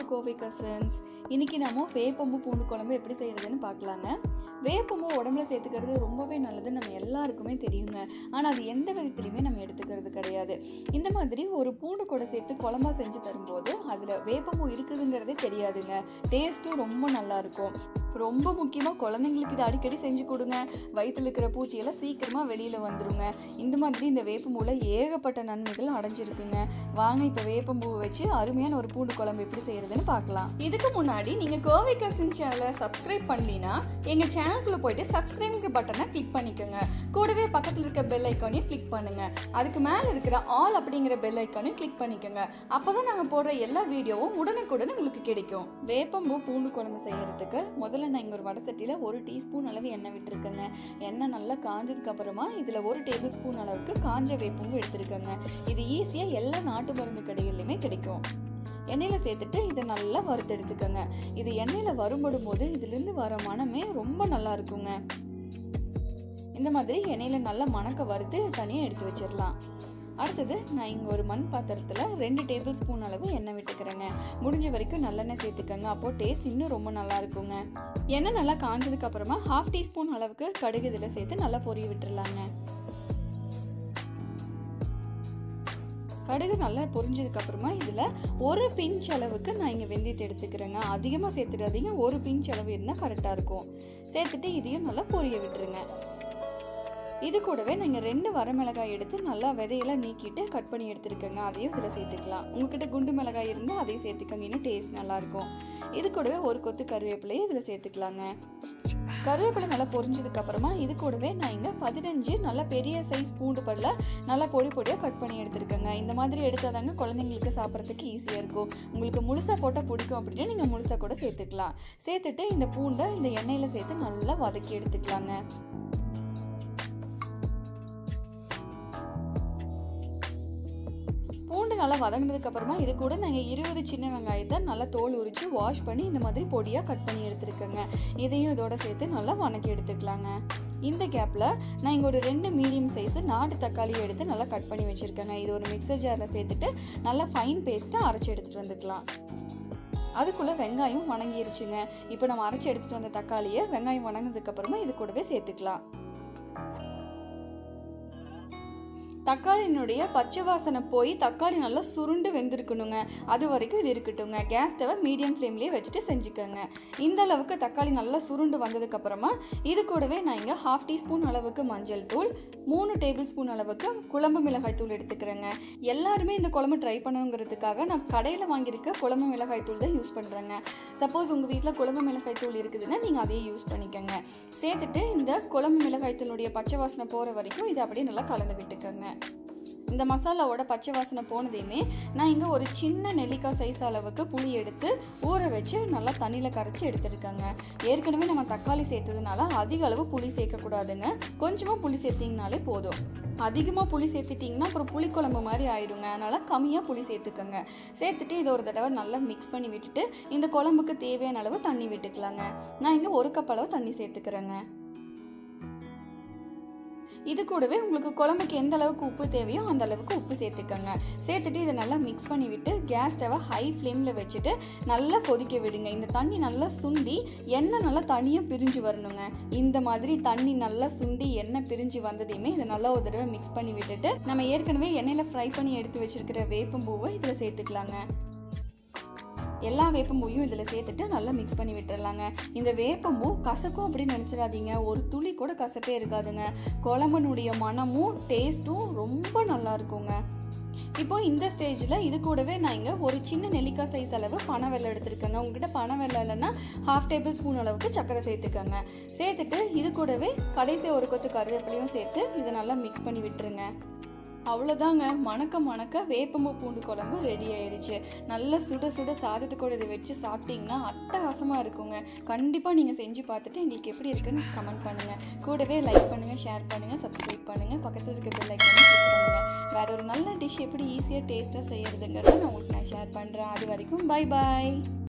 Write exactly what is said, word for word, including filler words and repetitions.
Kovai Cousins. இன்றைக்கி நம்ம வேப்பம்பு பூண்டு குழம்பு எப்படி செய்கிறதுன்னு பார்க்கலாங்க. வேப்பம்பு உடம்புல சேர்த்துக்கிறது ரொம்பவே நல்லது, நம்ம எல்லாருக்குமே தெரியுங்க. ஆனால் அது எந்த விதத்துலையுமே நம்ம எடுத்துக்கிறது கிடையாது. இந்த மாதிரி ஒரு பூண்டு கூட சேர்த்து குழம்பா செஞ்சு தரும்போது அதில் வேப்பம்பு இருக்குதுங்கிறதே தெரியாதுங்க. டேஸ்ட்டும் ரொம்ப நல்லாயிருக்கும். ரொம்ப முக்கியமாக குழந்தைங்களுக்கு இது அடிக்கடி செஞ்சு கொடுங்க. வயிற்றில் இருக்கிற பூச்சியெல்லாம் சீக்கிரமாக வெளியில் வந்துடுங்க. இந்த மாதிரி இந்த வேப்பம்பூவில் ஏகப்பட்ட நன்மைகள் அடைஞ்சிருக்குங்க. வாங்க இப்போ வேப்பம்பூ வச்சு அருமையான ஒரு பூண்டு குழம்பு எப்படி செய்கிறதுன்னு பார்க்கலாம். இதுக்கு முன்னாடி நீங்கள் கோவை கசின் சேனலை சப்ஸ்கிரைப் பண்ணலினா எங்கள் சேனலுக்குள்ளே போயிட்டு சப்ஸ்கிரைப் பட்டனை கிளிக் பண்ணிக்கோங்க. கூடவே பக்கத்தில் இருக்க பெல் ஐக்கானையும் கிளிக் பண்ணுங்கள். அதுக்கு மேலே இருக்கிற ஆல் அப்படிங்கிற பெல் ஐக்கானையும் கிளிக் பண்ணிக்கோங்க. அப்போ தான் நாங்கள் போடுற எல்லா வீடியோவும் உடனுக்குடன் உங்களுக்கு கிடைக்கும். வேப்பம்பூ பூண்டு குழம்பு செய்கிறதுக்கு முதல்ல நான் இங்கே ஒரு வடை சட்டியில் ஒரு டீஸ்பூன் அளவு எண்ணெய் விட்டுருக்கேங்க. எண்ணெய் நல்லா காஞ்சதுக்கு அப்புறமா இதில் ஒரு டேபிள் ஸ்பூன் அளவுக்கு காஞ்ச வேப்பம்பூ எடுத்துருக்கேங்க. இது ஈஸியாக எல்லா நாட்டு மருந்து கடைகள்லையுமே கிடைக்கும். எண்ணெயில் சேர்த்துட்டு இதை நல்லா வறுத்து எடுத்துக்கோங்க. இது எண்ணெயில் வரும்படும் போது இதுலேருந்து வர மணமே ரொம்ப நல்லா இருக்குங்க. இந்த மாதிரி எண்ணெயில் நல்லா மணக்க வறுத்து தனியாக எடுத்து வச்சிடலாம். அடுத்தது நான் இங்கே ஒரு மண் பாத்திரத்தில் ரெண்டு டேபிள் ஸ்பூன் அளவு எண்ணெய் விட்டுக்கிறேங்க. முடிஞ்ச வரைக்கும் நல்லெண்ணெய் சேர்த்துக்கோங்க. அப்போது டேஸ்ட் இன்னும் ரொம்ப நல்லா இருக்குங்க. எண்ணெய் நல்லா காஞ்சதுக்கு அப்புறமா ஹாஃப் டீஸ்பூன் அளவுக்கு கடுகு இதில் சேர்த்து நல்லா பொரிய விட்டுறலாங்க. கடுகு நல்லா பொரிஞ்சதுக்கு அப்புறமா இதில் ஒரு பிஞ்ச் அளவுக்கு நான் இங்கே வெந்தயத்தை எடுத்துக்கிறேங்க. அதிகமாக சேர்த்துடாதீங்க, ஒரு பிஞ்ச் அளவு இருந்தால் கரெக்டாக இருக்கும். சேர்த்துட்டு இதையும் நல்லா பொரிய விட்டுருங்க. இது கூடவே நீங்கள் ரெண்டு வரமிளகாய் எடுத்து நல்லா விதையெல்லாம் நீக்கிட்டு கட் பண்ணி எடுத்துருக்கேங்க. அதையும் இதில் சேர்த்துக்கலாம். உங்ககிட்ட குண்டு மிளகாய் இருந்தால் அதையும் சேர்த்துக்கோங்க, இன்னும் டேஸ்ட் நல்லாயிருக்கும். இது கூடவே ஒரு கொத்து கருவேப்பிலையை இதில் சேர்த்துக்கலாங்க. கருவேப்பிலை நல்லா பொரிஞ்சதுக்கு அப்புறமா இது கூடவே நான் இங்கே பதினஞ்சு நல்லா பெரிய சைஸ் பூண்டு பல்ல நல்லா பொடி பொடியாக கட் பண்ணி எடுத்துருக்கேங்க. இந்த மாதிரி எடுத்தாதாங்க குழந்தைங்களுக்கு சாப்பிட்றதுக்கு ஈஸியாக இருக்கும். உங்களுக்கு முழுசாக போட்டால் பிடிக்கும் அப்படின்னா நீங்கள் முழுசாக கூட சேர்த்துக்கலாம். சேர்த்துட்டு இந்த பூண்டை இந்த எண்ணெயில் சேர்த்து நல்லா வதக்கி எடுத்துக்கலாங்க. பூண்டு நல்லா வதங்கினதுக்கு அப்புறமா இது கூட நாங்கள் இருபது சின்ன வெங்காயத்தை நல்லா தோல் உரித்து வாஷ் பண்ணி இந்த மாதிரி பொடியாக கட் பண்ணி எடுத்துருக்கேங்க. இதையும் இதோட சேர்த்து நல்லா வதக்கி எடுத்துக்கலாங்க. இந்த கேப்பில் நான் இங்கே ஒரு ரெண்டு மீடியம் சைஸு நாட்டு தக்காளியை எடுத்து நல்லா கட் பண்ணி வச்சுருக்கேங்க. இது ஒரு மிக்சர் ஜாரில் சேர்த்துட்டு நல்லா ஃபைன் பேஸ்ட்டாக அரைச்சி எடுத்துகிட்டு வந்துக்கலாம். அதுக்குள்ளே வெங்காயம் வணங்கிருச்சுங்க. இப்போ நம்ம அரைச்சி எடுத்துகிட்டு வந்த தக்காளியை வெங்காயம் வணங்கினதுக்கப்புறமா இது கூடவே சேர்த்துக்கலாம். தக்காளியினுடைய பச்சை வாசனை போய் தக்காளி நல்லா சுருண்டு வெந்திருக்கணுங்க. அது வரைக்கும் இது இருக்கட்டுங்க. கேஸ் ஸ்டவை மீடியம் ஃப்ளேம்லேயே வச்சுட்டு செஞ்சுக்கோங்க. இந்த அளவுக்கு தக்காளி நல்லா சுருண்டு வந்ததுக்கப்புறமா இது கூடவே நான் இங்கே ஹாஃப் டீஸ்பூன் அளவுக்கு மஞ்சள் தூள், மூணு டேபிள் ஸ்பூன் அளவுக்கு குழம்பு மிளகாய் தூள் எடுத்துக்கிறேங்க. எல்லாருமே இந்த குழம்பு ட்ரை பண்ணணுங்கிறதுக்காக நான் கடையில் வாங்கியிருக்க குழம்பு மிளகாய் தூள் தான் யூஸ் பண்ணுறேங்க. சப்போஸ் உங்கள் வீட்டில் குழம்பு மிளகாய் தூள் இருக்குதுன்னா நீங்கள் அதையே யூஸ் பண்ணிக்கோங்க. சேர்த்துட்டு இந்த குழம்பு மிளகாய் தூளுடைய பச்சை வாசனை போகிற வரைக்கும் இதை அப்படியே நல்லா கலந்து விட்டுக்கோங்க. இந்த மசாலாவோட பச்சை வாசனை போனதையுமே நான் இங்கே ஒரு சின்ன நெல்லிக்காய் சைஸ் அளவுக்கு புளி எடுத்து ஊற வச்சு நல்லா தண்ணியில் கரைச்சி எடுத்துருக்கேங்க. ஏற்கனவே நம்ம தக்காளி சேர்த்ததுனால அதிக அளவு புளி சேர்க்கக்கூடாதுங்க. கொஞ்சமாக புளி சேர்த்திங்கனாலே போதும். அதிகமாக புளி சேர்த்துட்டிங்கன்னா அப்புறம் புளிக்குழம்பு மாதிரி ஆயிடுங்க. அதனால் கம்மியாக புளி சேர்த்துக்கோங்க. சேர்த்துட்டு இதை ஒரு தடவை நல்லா மிக்ஸ் பண்ணி விட்டுட்டு இந்த குழம்புக்கு தேவையான அளவு தண்ணி விட்டுக்கலாங்க. நான் இங்கே ஒரு கப் அளவு தண்ணி சேர்த்துக்கிறேங்க. இது கூடவே உங்களுக்கு குழம்புக்கு எந்த அளவுக்கு உப்பு தேவையோ அந்த அளவுக்கு உப்பு சேர்த்துக்கோங்க. சேர்த்துட்டு இதை நல்லா மிக்ஸ் பண்ணி விட்டு கேஸ் ஸ்டவை ஹை ஃப்ளேமில் வச்சுட்டு நல்லா கொதிக்க விடுங்க. இந்த தண்ணி நல்லா சுண்டி எண்ணெய் நல்லா தனியாக பிரிஞ்சு வரணுங்க. இந்த மாதிரி தண்ணி நல்லா சுண்டி எண்ணெய் பிரிஞ்சு வந்ததையுமே இதை நல்லா ஒரு தடவை மிக்ஸ் பண்ணி விட்டுட்டு நம்ம ஏற்கனவே எண்ணெயில் ஃப்ரை பண்ணி எடுத்து வச்சிருக்கிற வேப்பம்பூவை இதில் சேர்த்துக்கலாங்க. எல்லா வேப்பம்பூயும் இதில் சேர்த்துட்டு நல்லா மிக்ஸ் பண்ணி விட்டுறலாங்க. இந்த வேப்பம்பூ கசக்கும் அப்படின்னு நினச்சிடாதீங்க, ஒரு துளி கூட கசப்பே இருக்காதுங்க. குழம்புனுடைய மனமும் டேஸ்ட்டும் ரொம்ப நல்லா இருக்குங்க. இப்போ இந்த ஸ்டேஜில் இது கூடவே நான் இங்கே ஒரு சின்ன நெல்லிக்காய் சைஸ் அளவு பனை வெல்லம் எடுத்துருக்கேங்க. உங்ககிட்ட பனை வெல்லம் இல்லைன்னா ஹாஃப் டேபிள் ஸ்பூன் அளவுக்கு சர்க்கரை சேர்த்துக்கோங்க. சேர்த்துட்டு இது கூடவே கடைசி ஒரு கொத்து கருவேப்பிலையும் சேர்த்து இதை நல்லா மிக்ஸ் பண்ணி விட்டுருங்க. அவ்வளோதாங்க, மணக்க மணக்க வேப்பம்பூ பூண்டு குழம்பு ரெடி ஆயிடுச்சு. நல்லா சுட சுட சாதத்து கூட இதை வச்சு சாப்பிட்டிங்கன்னா அட்டகாசமாக இருக்குங்க. கண்டிப்பாக நீங்கள் செஞ்சு பார்த்துட்டு எங்களுக்கு எப்படி இருக்குன்னு கமெண்ட் பண்ணுங்கள். கூடவே லைக் பண்ணுங்கள், ஷேர் பண்ணுங்கள், சப்ஸ்கிரைப் பண்ணுங்கள், பக்கத்தில் இருக்க பெல் ஐக்கானை கிளிக் பண்ணுங்கள். வேற ஒரு நல்ல டிஷ் எப்படி ஈஸியாக டேஸ்ட்டாக செய்யறதுங்கிறத நான் உங்களுக்கு நான் ஷேர் பண்ணுறேன். அது வரைக்கும் பை பாய்.